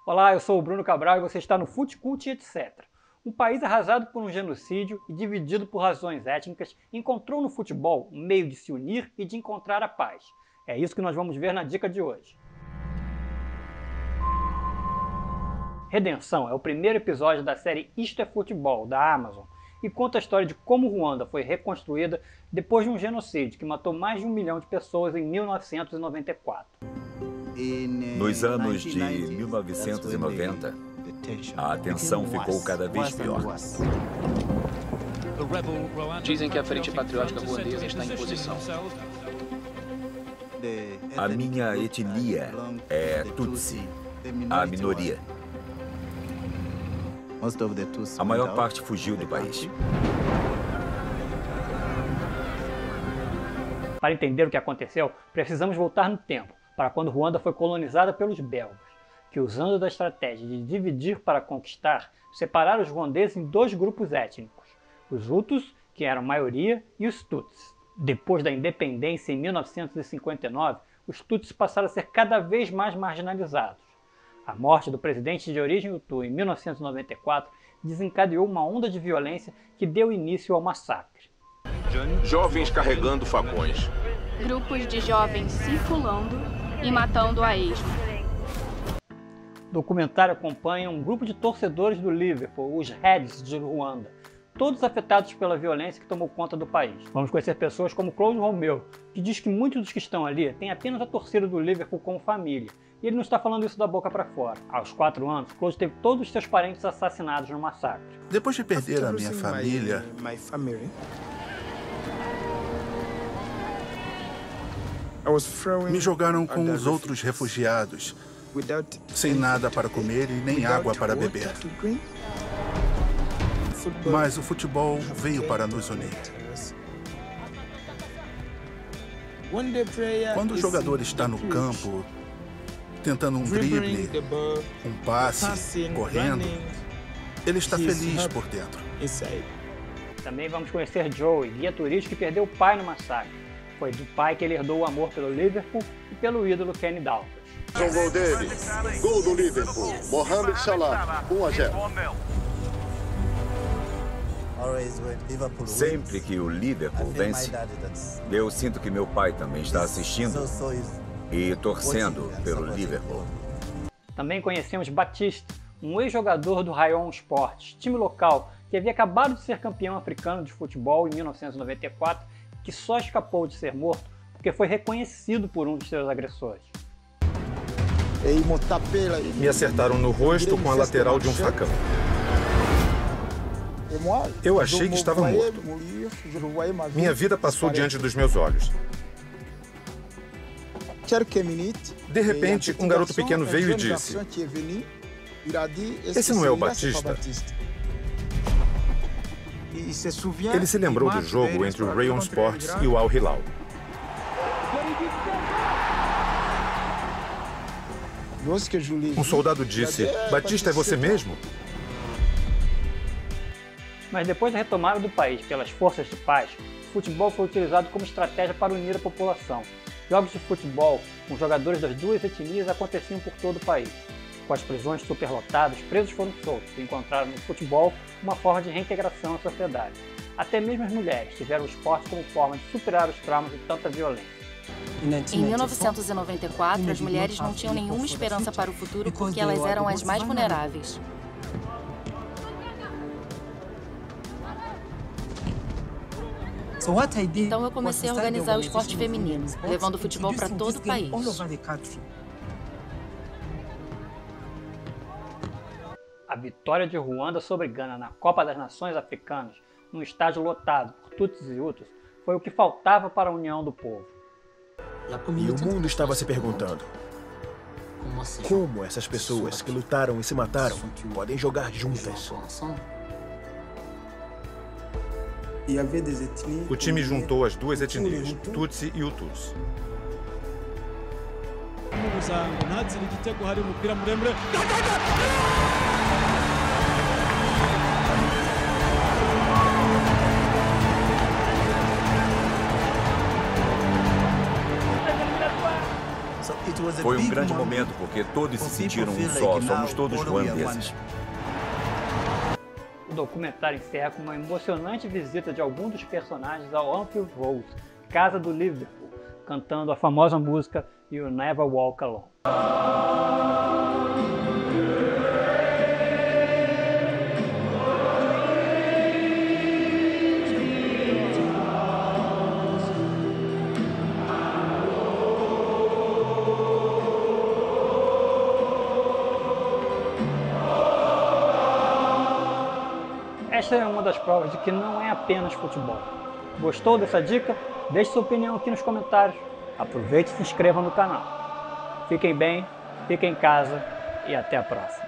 Olá, eu sou o Bruno Cabral e você está no Futecult etc. Um país arrasado por um genocídio e dividido por razões étnicas encontrou no futebol um meio de se unir e de encontrar a paz. É isso que nós vamos ver na dica de hoje. Redenção é o primeiro episódio da série Isto é Futebol, da Amazon, e conta a história de como Ruanda foi reconstruída depois de um genocídio que matou mais de 1 milhão de pessoas em 1994. Nos anos de 1990, a tensão ficou cada vez pior. Dizem que a Frente Patriótica Ruandesa está em posição. A minha etnia é Tutsi, a minoria. A maior parte fugiu do país. Para entender o que aconteceu, precisamos voltar no tempo, para quando Ruanda foi colonizada pelos belgas, que usando da estratégia de dividir para conquistar, separaram os ruandeses em dois grupos étnicos, os Hutus, que eram maioria, e os Tutsis. Depois da independência em 1959, os Tutsis passaram a ser cada vez mais marginalizados. A morte do presidente de origem Hutu em 1994 desencadeou uma onda de violência que deu início ao massacre. Jovens carregando facões. Grupos de jovens circulando e matando a esmo. O documentário acompanha um grupo de torcedores do Liverpool, os Reds de Ruanda, todos afetados pela violência que tomou conta do país. Vamos conhecer pessoas como Claude Romeu, que diz que muitos dos que estão ali têm apenas a torcida do Liverpool como família, e ele não está falando isso da boca para fora. Aos 4 anos, Claude teve todos os seus parentes assassinados no massacre. Depois de perder a minha família, me jogaram com os outros refugiados, sem nada para comer e nem água para beber. Mas o futebol veio para nos unir. Quando o jogador está no campo, tentando um drible, um passe, correndo, ele está feliz por dentro. Também vamos conhecer Joey, guia turístico que perdeu o pai no massacre. Foi do pai que ele herdou o amor pelo Liverpool e pelo ídolo Kenny Dalglish. Um gol dele, gol do Liverpool, Mohamed Salah, 1-0. Sempre que o Liverpool vence, eu sinto que meu pai também está assistindo e torcendo pelo Liverpool. Também conhecemos Batista, um ex-jogador do Rayon Sports, time local que havia acabado de ser campeão africano de futebol em 1994, que só escapou de ser morto porque foi reconhecido por um de seus agressores. Me acertaram no rosto com a lateral de um facão. Eu achei que estava morto. Minha vida passou diante dos meus olhos. De repente, um garoto pequeno veio e disse: "Esse não é o Batista?" Ele se lembrou do jogo entre o Rayon Sports e o Al Hilal. Um soldado disse: "Batista, é você mesmo?" Mas depois da retomada do país pelas forças de paz, o futebol foi utilizado como estratégia para unir a população. Jogos de futebol com jogadores das duas etnias aconteciam por todo o país. Com as prisões superlotadas, presos foram soltos e encontraram no futebol uma forma de reintegração à sociedade. Até mesmo as mulheres tiveram o esporte como forma de superar os traumas de tanta violência. Em 1994, as mulheres não tinham nenhuma esperança para o futuro porque elas eram as mais vulneráveis. Então eu comecei a organizar o esporte feminino, levando o futebol para todo o país. A vitória de Ruanda sobre Gana na Copa das Nações Africanas, num estádio lotado por Tutsis e Hutus, foi o que faltava para a união do povo. E o mundo estava se perguntando: como essas pessoas que lutaram e se mataram podem jogar juntas? O time juntou as duas etnias, Tutsi e Hutus. Foi um grande momento porque todos se sentiram um só, somos todos ruandeses. O documentário encerra com uma emocionante visita de alguns dos personagens ao Anfield Road, casa do Liverpool, cantando a famosa música You Never Walk Alone. Esta é uma das provas de que não é apenas futebol. Gostou dessa dica? Deixe sua opinião aqui nos comentários. Aproveite e se inscreva no canal. Fiquem bem, fiquem em casa e até a próxima.